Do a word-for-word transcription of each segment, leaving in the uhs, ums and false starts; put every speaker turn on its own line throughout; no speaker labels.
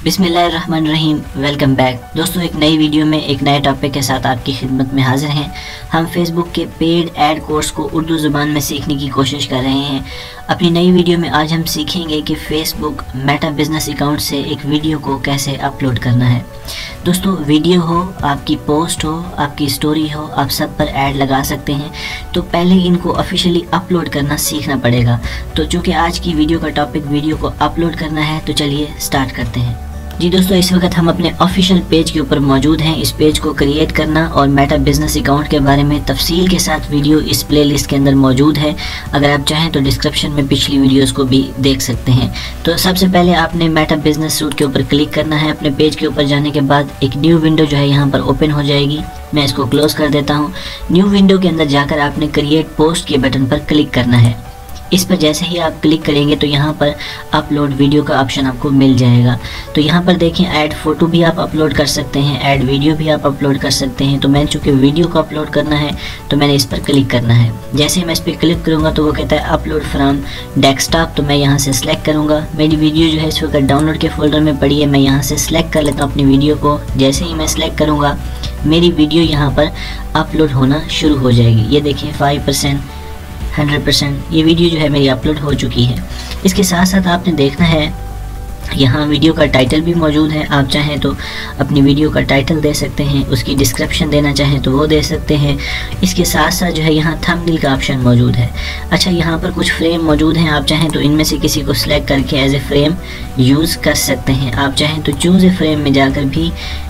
बिस्मिल्लाहिर्रहमानिर्रहीम। Welcome back दोस्तों, एक नई वीडियो में एक नए टॉपिक के साथ आपकी खिदमत में हाजिर हैं। हम फेसबुक के पेड ऐड कोर्स को उर्दू ज़ुबान में सीखने की कोशिश कर रहे हैं। अपनी नई वीडियो में आज हम सीखेंगे कि फेसबुक मेटा बिजनेस अकाउंट से एक वीडियो को कैसे अपलोड करना है। दोस्तों, वीडियो हो, आपकी पोस्ट हो, आपकी स्टोरी हो, आप सब पर ऐड लगा सकते हैं। तो पहले इनको ऑफिशियली अपलोड करना सीखना पड़ेगा। तो चूँकि आज की वीडियो का टॉपिक वीडियो को अपलोड करना है, तो चलिए स्टार्ट करते हैं। जी दोस्तों, इस वक्त हम अपने ऑफिशियल पेज के ऊपर मौजूद हैं। इस पेज को क्रिएट करना और मेटा बिजनेस अकाउंट के बारे में तफसील के साथ वीडियो इस प्लेलिस्ट के अंदर मौजूद है। अगर आप चाहें तो डिस्क्रिप्शन में पिछली वीडियोस को भी देख सकते हैं। तो सबसे पहले आपने मेटा बिजनेस सूट के ऊपर क्लिक करना है। अपने पेज के ऊपर जाने के बाद एक न्यू विंडो जो है यहाँ पर ओपन हो जाएगी। मैं इसको क्लोज कर देता हूँ। न्यू विंडो के अंदर जाकर आपने क्रिएट पोस्ट के बटन पर क्लिक करना है। इस पर जैसे ही आप क्लिक करेंगे तो यहाँ पर अपलोड वीडियो का ऑप्शन आपको मिल जाएगा। तो यहाँ पर देखें, ऐड फ़ोटो भी आप अपलोड कर सकते हैं, ऐड वीडियो भी आप अपलोड कर सकते हैं। तो मैंने चूँकि वीडियो को अपलोड करना है तो मैंने इस पर क्लिक करना है। जैसे ही मैं इस पर क्लिक करूँगा तो वो कहता है अपलोड फ्रॉम डेस्कटॉप। तो मैं यहाँ से सिलेक्ट करूँगा। मेरी वीडियो जो है इस वक्त डाउनलोड के फोल्डर में पड़ी है। मैं यहाँ से सिलेक्ट कर लेता हूँ अपनी वीडियो को। जैसे ही मैं सिलेक्ट करूँगा मेरी वीडियो यहाँ पर अपलोड होना शुरू हो जाएगी। ये देखिए फाइव परसेंट हंड्रेड परसेंट ये वीडियो जो है मेरी अपलोड हो चुकी है। इसके साथ साथ आपने देखना है यहाँ वीडियो का टाइटल भी मौजूद है। आप चाहें तो अपनी वीडियो का टाइटल दे सकते हैं, उसकी डिस्क्रिप्शन देना चाहें तो वो दे सकते हैं। इसके साथ साथ जो है यहाँ थंबनेल का ऑप्शन मौजूद है। अच्छा, यहाँ पर कुछ फ्रेम मौजूद हैं। आप चाहें तो इनमें से किसी को सिलेक्ट करके एज ए फ्रेम यूज़ कर सकते हैं। आप चाहें तो चूज़ ए फ्रेम में जाकर भी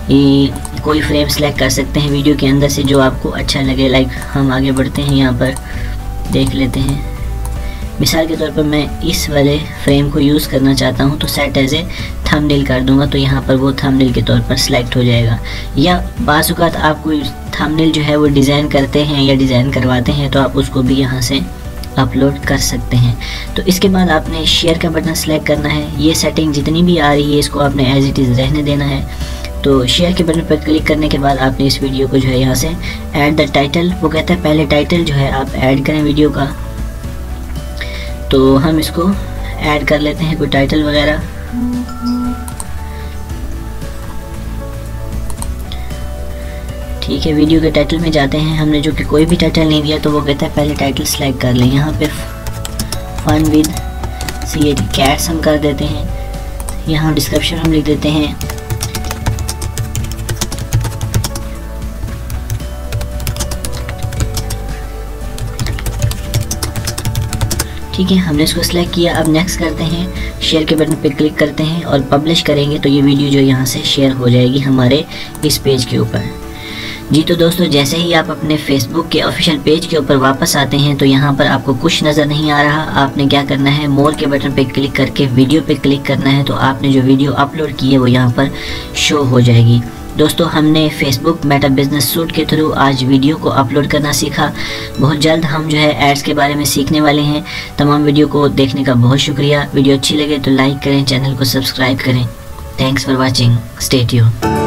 कोई फ्रेम सेलेक्ट कर सकते हैं वीडियो के अंदर से जो आपको अच्छा लगे। लाइक हम आगे बढ़ते हैं, यहाँ पर देख लेते हैं। मिसाल के तौर पर मैं इस वाले फ्रेम को यूज़ करना चाहता हूं तो सेट एज ए थंबनेल कर दूंगा। तो यहाँ पर वो थंबनेल के तौर पर सिलेक्ट हो जाएगा। या बाज़ औक़ात आप कोई थंबनेल जो है वो डिज़ाइन करते हैं या डिज़ाइन करवाते हैं तो आप उसको भी यहाँ से अपलोड कर सकते हैं। तो इसके बाद आपने शेयर का बटन सेलेक्ट करना है। ये सेटिंग जितनी भी आ रही है इसको आपने एज इट इज़ रहने देना है। तो शेयर के बटन पर क्लिक करने के बाद आपने इस वीडियो को जो है यहाँ से ऐड द टाइटल, वो कहता है पहले टाइटल जो है आप ऐड करें वीडियो का। तो हम इसको ऐड कर लेते हैं कोई टाइटल वगैरह। ठीक है, वीडियो के टाइटल में जाते हैं। हमने जो कि कोई भी टाइटल नहीं दिया तो वो कहता है पहले टाइटल सेलेक्ट कर लें। यहाँ पे fun with C eight cats हम कर देते हैं। यहाँ डिस्क्रिप्शन हम लिख देते हैं ठीक है। हमने इसको सिलेक्ट किया। अब नेक्स्ट करते हैं, शेयर के बटन पे क्लिक करते हैं और पब्लिश करेंगे तो ये वीडियो जो यहाँ से शेयर हो जाएगी हमारे इस पेज के ऊपर। जी तो दोस्तों, जैसे ही आप अपने फेसबुक के ऑफिशियल पेज के ऊपर वापस आते हैं तो यहाँ पर आपको कुछ नज़र नहीं आ रहा। आपने क्या करना है, मोर के बटन पे क्लिक करके वीडियो पे क्लिक करना है। तो आपने जो वीडियो अपलोड की है वो यहाँ पर शो हो जाएगी। दोस्तों, हमने फेसबुक मेटा बिजनेस सूट के थ्रू आज वीडियो को अपलोड करना सीखा। बहुत जल्द हम जो है एड्स के बारे में सीखने वाले हैं। तमाम वीडियो को देखने का बहुत शुक्रिया। वीडियो अच्छी लगे तो लाइक करें, चैनल को सब्सक्राइब करें। Thanks for watching, stay tuned.